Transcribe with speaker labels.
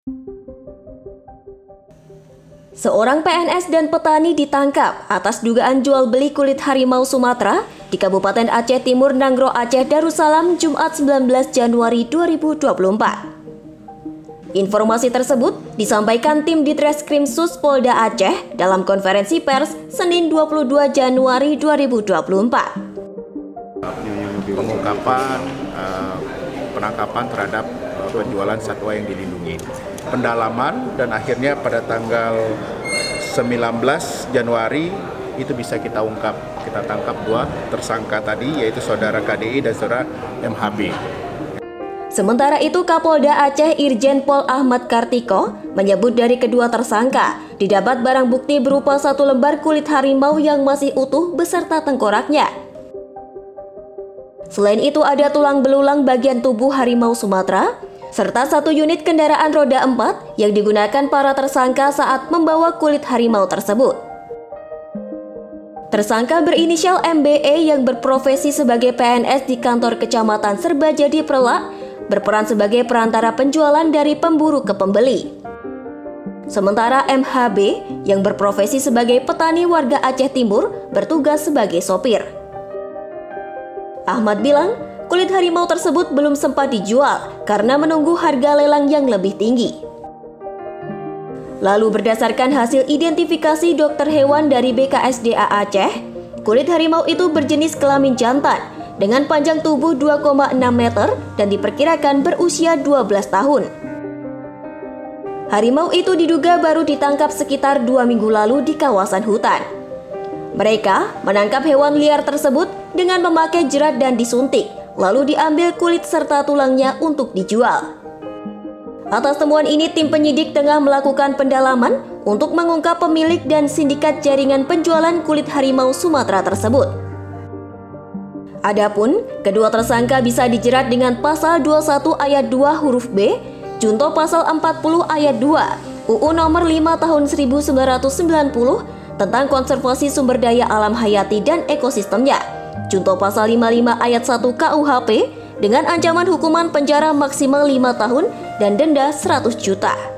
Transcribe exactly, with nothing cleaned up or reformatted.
Speaker 1: Seorang P N S dan petani ditangkap atas dugaan jual beli kulit harimau Sumatera di Kabupaten Aceh Timur, Nanggro, Aceh Darussalam, Jumat sembilan belas Januari dua ribu dua puluh empat. Informasi tersebut disampaikan tim Ditreskrim Sus Polda Aceh dalam konferensi pers Senin dua puluh dua Januari dua ribu dua puluh empat.
Speaker 2: Pengungkapan uh, penangkapan terhadap uh, penjualan satwa yang dilindungi, pendalaman, dan akhirnya pada tanggal sembilan belas Januari itu bisa kita ungkap, kita tangkap dua tersangka tadi, yaitu saudara K D I dan saudara M H B.
Speaker 1: Sementara itu, Kapolda Aceh Irjen Pol Ahmad Kartiko menyebut dari kedua tersangka didapat barang bukti berupa satu lembar kulit harimau yang masih utuh beserta tengkoraknya. Selain itu ada tulang belulang bagian tubuh harimau Sumatera, serta satu unit kendaraan roda empat yang digunakan para tersangka saat membawa kulit harimau tersebut. Tersangka berinisial M B E yang berprofesi sebagai P N S di kantor Kecamatan Serbajadi Prelak berperan sebagai perantara penjualan dari pemburu ke pembeli. Sementara M H B yang berprofesi sebagai petani warga Aceh Timur bertugas sebagai sopir. Ahmad bilang, kulit harimau tersebut belum sempat dijual karena menunggu harga lelang yang lebih tinggi. Lalu berdasarkan hasil identifikasi dokter hewan dari B K S D A Aceh, kulit harimau itu berjenis kelamin jantan dengan panjang tubuh dua koma enam meter dan diperkirakan berusia dua belas tahun. Harimau itu diduga baru ditangkap sekitar dua minggu lalu di kawasan hutan. Mereka menangkap hewan liar tersebut dengan memakai jerat dan disuntik, lalu diambil kulit serta tulangnya untuk dijual. Atas temuan ini, tim penyidik tengah melakukan pendalaman untuk mengungkap pemilik dan sindikat jaringan penjualan kulit harimau Sumatera tersebut. Adapun, kedua tersangka bisa dijerat dengan pasal dua puluh satu ayat dua huruf B, junto pasal empat puluh ayat dua, U U nomor lima tahun seribu sembilan ratus sembilan puluh tentang konservasi sumber daya alam hayati dan ekosistemnya, junto pasal lima puluh lima ayat satu K U H P dengan ancaman hukuman penjara maksimal lima tahun dan denda seratus juta.